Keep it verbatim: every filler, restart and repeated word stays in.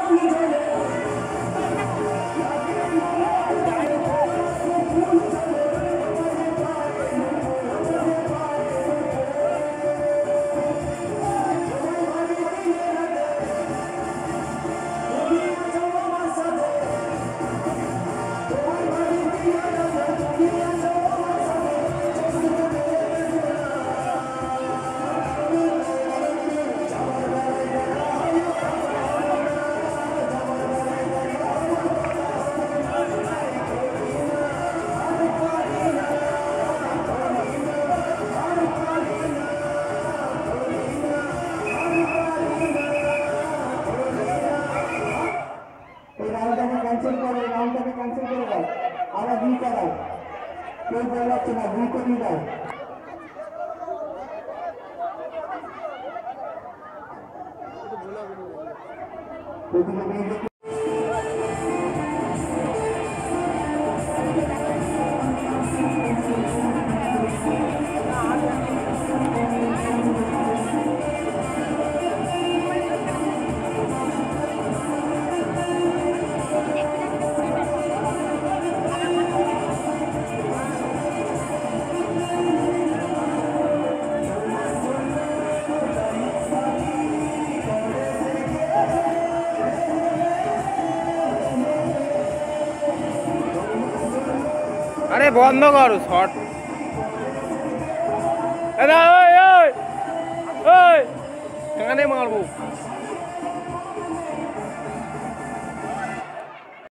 cancel कर round के cancel करेगा आधा दुई कराओ कोई बल লাগছে না দুই কোটি দাও প্রতিযোগী अरे बंद करो शॉट अरे ओए ओए ओए कहां मारबो